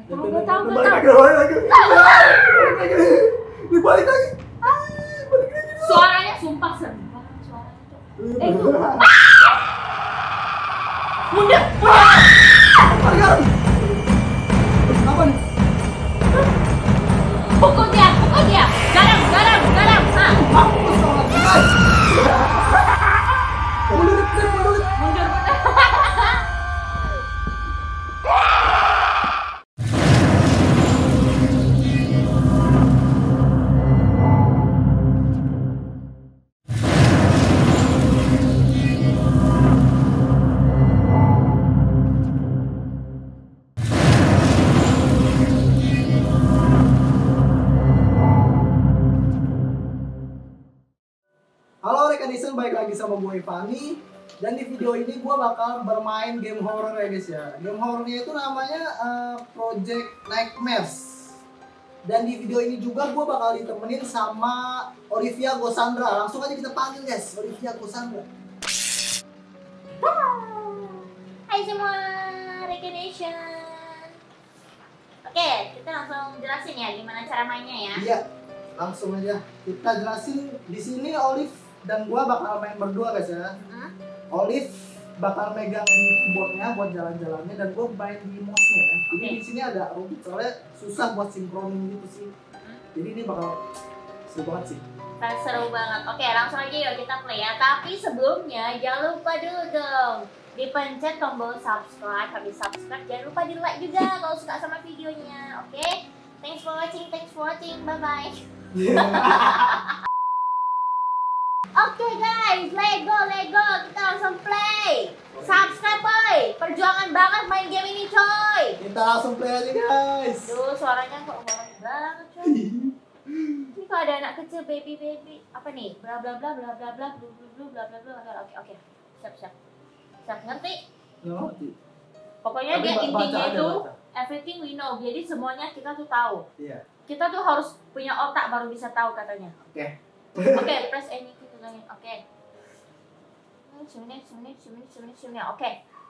Gak tahu. Balik lagi. Suaranya sumpah serem banget suaranya tuh. Itu. Mundur. Apa nih? Pukul dia. Garam. Mampus sama guys. Mundur. Mundur. Halo rekan-rekan, balik lagi sama gue Fani. Dan di video ini gue bakal bermain game horror ya guys ya. Game horornya itu namanya Project Nightmares. Dan di video ini juga gue bakal ditemenin sama Olivia Gosandra. Langsung aja kita panggil guys, Olivia Gosandra. Hai semua rekan-rekan. Oke, kita langsung jelasin ya gimana cara mainnya ya. Iya, langsung aja kita jelasin. Di sini Olive dan gua bakal main berdua guys ya. Olive bakal megang keyboardnya buat jalan-jalannya dan gua main di mouse-nya ya. Jadi di sini ada rumit soalnya susah buat sinkronin gitu sih. Jadi ini bakal seru banget sih. Seru banget. Oke, langsung aja yuk kita play ya. Tapi sebelumnya jangan lupa dulu dong dipencet tombol subscribe. Habis subscribe jangan lupa di like juga kalau suka sama videonya. Oke? Thanks for watching. Bye bye. Oke guys, let go. Kita langsung play. Subscribe boy. Perjuangan banget main game ini coy. Kita langsung play aja guys. Duh, suaranya kok banget coy. Ini kok ada anak kecil baby. Apa nih? Bla bla bla. Oke. Siap ngerti? Ngerti. Pokoknya Tapi dia intinya baca itu aja. everything we know. Jadi semuanya kita tuh tahu. Iya. Kita tuh harus punya otak baru bisa tahu katanya. Oke. Oke, press any key to login. Oke. Sini. Oke.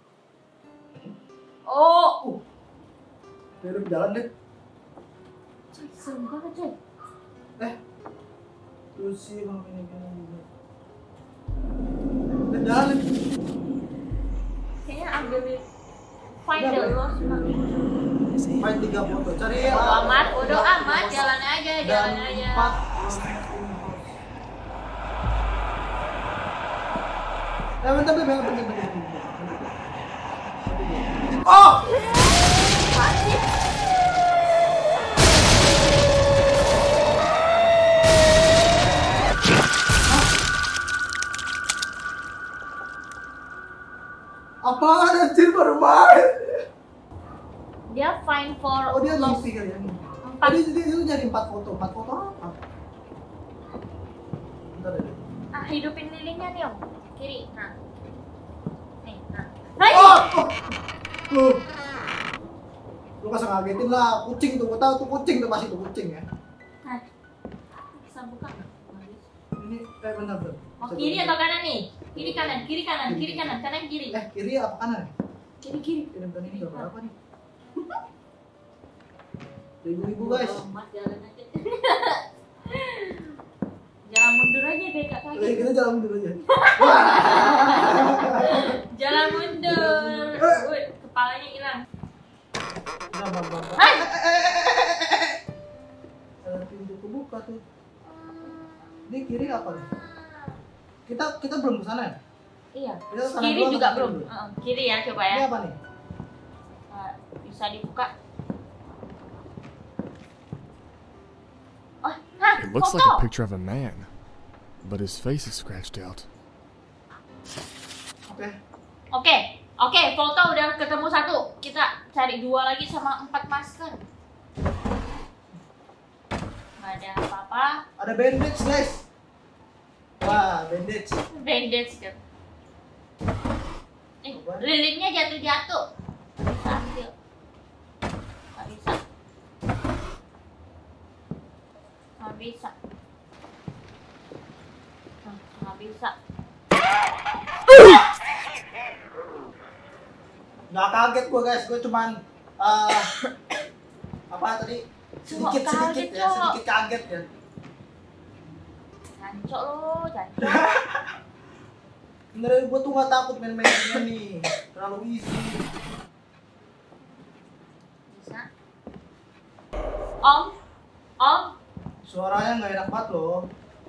Oh, Udah jalan deh. coy, serem banget coy. Terus sih bang ini. Udah jalan deh. Kayaknya ambil find the lost map. Main 3 foto. Cari Udah amat, jalan aja. Dan 4. Bentar. Oh! Pasti. Apaan anjir baru main? Dia find for Oh dia lost. ngisi kali ya. 4. Dia nyari 4 foto. 4 foto apa? Bentar deh. Hidupin lilinnya nih om. Kiri. Nah. Nih. Nah. Hai. Tuh. Lu kasih ngagetin lah, kucing tuh, gua tahu tuh kucing tuh pasti tuh kucing ya. Nah. Bisa buka. Ini bentar. Oh, kiri atau kanan nih? Kiri kanan. Kanan kiri. Kiri apa kanan? Kiri. Bentar ini udah berapa nih? Ibu-ibu guys. Mas jalan aja. Jalan mundur aja deh kak kaki. Kita jalan mundur aja. Jalan mundur. Wih, kepalanya hilang. Hai. Ada pintu kebuka tuh. Ini kiri apa nih? Kita belum ke sana ya? Iya. Kita ke kanan Kiri dulu juga atau belum. kiri dulu? Kiri ya coba ya. Ini apa nih? Bisa dibuka. Oh, It looks like foto. a picture of a man, but his face is scratched out. Oke, foto udah ketemu 1. Kita cari 2 lagi sama 4 masker. Nggak ada apa-apa. Ada bandage guys. Wah, bandage. Bandage kan. Lilinnya jatuh. Bisa ambil. Nggak bisa. Nggak bisa. Nggak kaget gue guys, gue cuman tadi Cuma sedikit kaget, ya, Cok. sedikit kaget ya. Jancok lo, jancok. Beneran gue tuh gak takut main-main ini, terlalu easy. Bisa. Om. Suaranya nggak enak banget loh.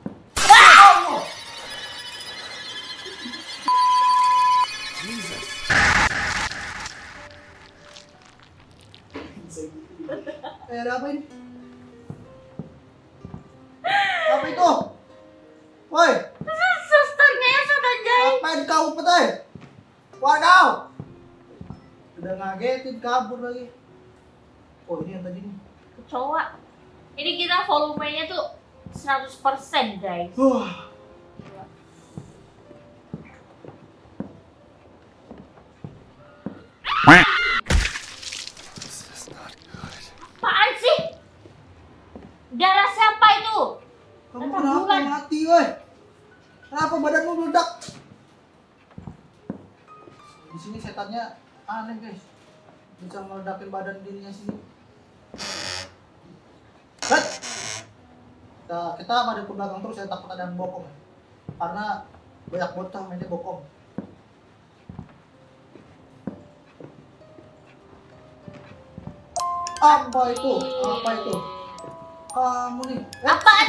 Ada apa ini? Apa itu? Woi, Susternya yang sudah jahit. ngapain kau petai? Keluar kau! Udah ngagetin kabur lagi. Oh ini yang tadi nih. Kecoa. Ini kita volumenya tuh 100% guys. This is not good. Apaan sih? Darah siapa itu? Kamu Tetap kenapa bulan. mati woi? Kenapa badanmu meledak? Di sini setannya aneh guys. Bisa meledakin badan dirinya sendiri. Hei! Kita pada ke belakang terus, saya takut ada yang bokong ya. Karena banyak bocah mainnya bokong. Apa itu? Apa itu? Kamu nih. Apaan?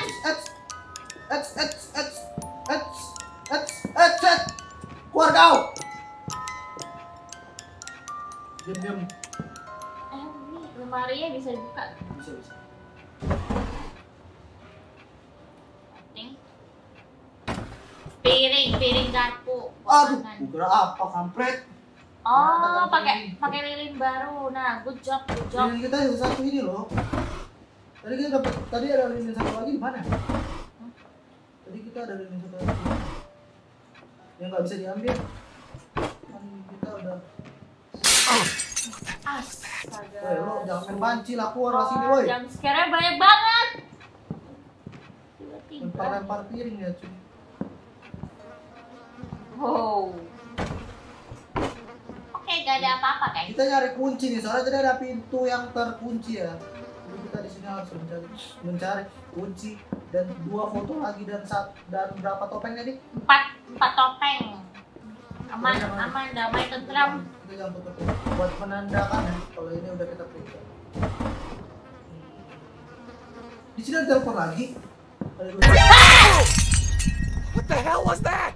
Keluar kau. Diam. Ini lemarinya bisa dibuka. Bisa. Penting. Piring garpu. Aduh, Makanan. kira apa kampret? Oh, pakai lilin baru. Nah, good job. Lilin kita yang satu ini loh. Tadi ada lilin satu lagi di mana? Tadi kita ada lilin satu lagi. Yang nggak bisa diambil. Kan kita udah. Astaga. Woi, lo jangan main banci lah, keluar lah sini woi. Jam scare-nya banyak banget. Tiba-tiba. Lempar piring ya cuy. Wow. Oke, gak ada apa-apa guys. Kita nyari kunci nih, soalnya tadi ada pintu yang terkunci ya. Jadi kita di sini harus mencari kunci dan 2 foto lagi dan berapa topeng tadi? 4 topeng. Aman, damai, tentram. Kita jangan tutup buat menandakan ya kalau ini udah kita periksa. Di sini ada telepon lagi. What the hell was that?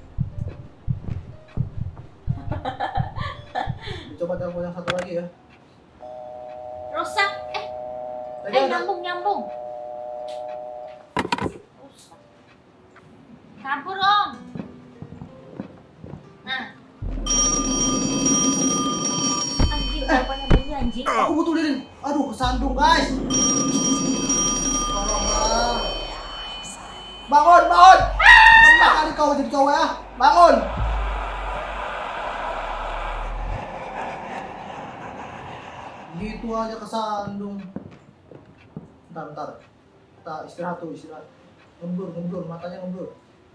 Coba telepon yang satu lagi ya. Rusak. Tadi ada Nyambung. Rusak. Kabur om. Nah. Anjing, teleponnya bunyi anjing. aku butuh lilin. Aduh, kesandung guys. Tolonglah. Bangun. Kenapa kali kau jadi cowok ya? Bangun. Gitu aja kesandung. Bentar. Kita istirahat. Ngemblur, matanya ngemblur.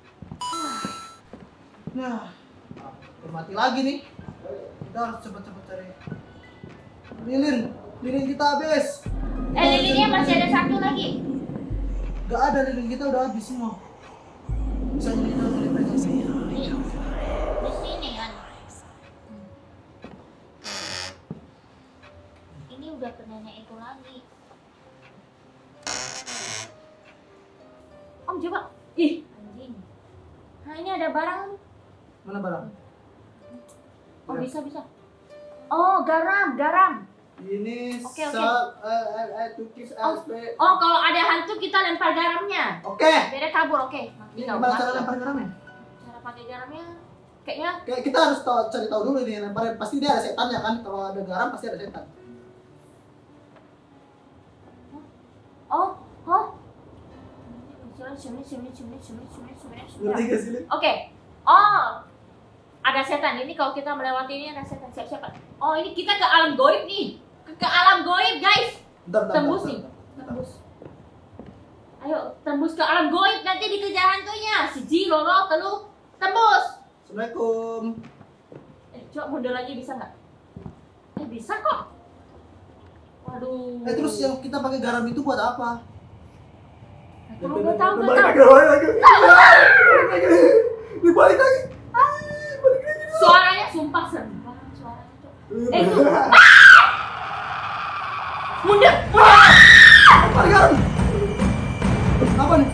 Nah, mati lagi nih. Kita harus cepet-cepet cari lilin kita habis. Lilinnya masih ada satu lagi. Gak ada, lilin kita udah habis semua. Bisa jadi kita lilin pegang sini. Di sini kan. Ini udah ke nenek itu lagi. Om coba. Ih, anjing. Nah, ini ada barang. Mana barang? Oh, bisa. Oh, garam. Ini Oke. tukis Oh. SP. Oh, kalau ada hantu kita lempar garamnya. Oke. Biar kabur, oke. Ini gimana cara lempar garamnya? Cara pakai garamnya kayaknya Kayak kita harus cari tahu dulu nih lemparin. Pasti dia ada setannya kan. Kalau ada garam pasti ada setan. Sini. Ngerti gak sih? Oke. Oh, ada setan. Ini kalau kita melewati ini ada setan. Siap-siap. Oh, ini kita ke alam goib nih. Ke alam goib, guys. Bentar. Tembus nih. Tembus. Ayo, tembus ke alam goib. Nanti dikejar hantunya. Siji, loro, telu. Tembus. Assalamualaikum. Coba mundur lagi bisa nggak? Bisa kok. Aduh. Terus yang kita pakai garam itu buat apa? Gak tahu. Balik lagi. Suaranya sumpah serem banget suaranya tuh. Itu. Mundur. Apa garam? Apa nih?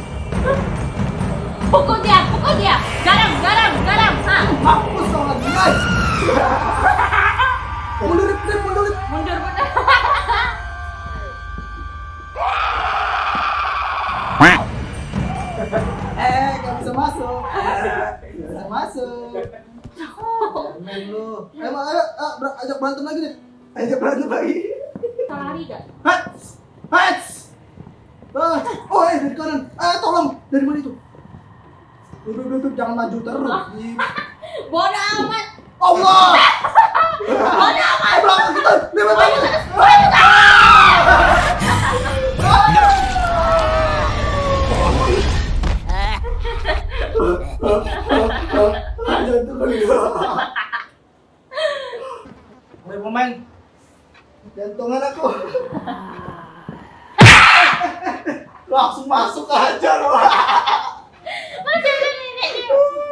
Pukul dia. Garam. Ha. Mampus kau lagi, guys. Mundur. Mundur. Gak bisa masuk. Men lu. Ayo, ajak berantem lagi deh. Lari gak? Hats. Dari kanan. Tolong. Dari mana itu? Duduk, jangan maju terus. Bodoh amat. Allah. Bodoh amat. Belakang kita. Lewat. Mulai pemain. Jantungan aku. Langsung masuk aja loh. Masih ada nenek dia.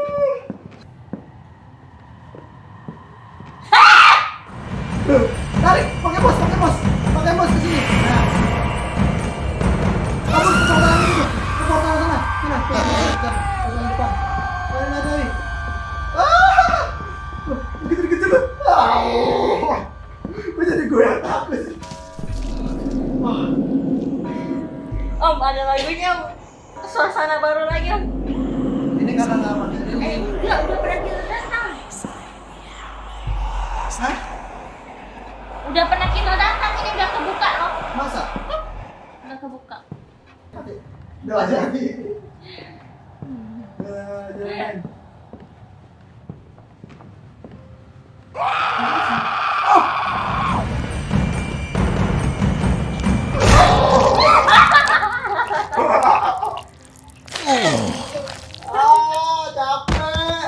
Tarik, pakai bos ke sini. Nah. Kamu ke portal itu. Ke portal sana. Portal depan. Tarik. Begitu loh. Jadi gue yang takut. Om, ada lagunya. Suasana baru lagi, Om. Ini karena nggak pakai ini. Enggak, udah pernah kita datang. Hah? Udah pernah kita datang, ini udah kebuka loh. Masa? Udah kebuka. Udah jadi. Jangan. Capek.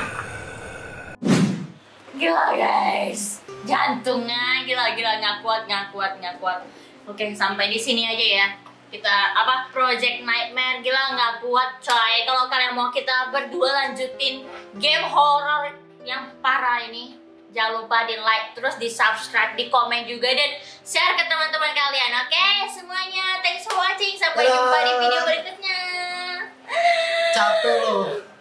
Gila guys, jantungnya gila nggak kuat. Oke, sampai di sini aja ya. Kita Project Nightmare gila nggak kuat coy. Kalau kalian mau kita berdua lanjutin game horror yang parah ini, jangan lupa di like, terus di subscribe, di komen juga dan share ke teman-teman kalian. Oke, semuanya thanks for watching. Sampai jumpa di video berikutnya. Capek loh.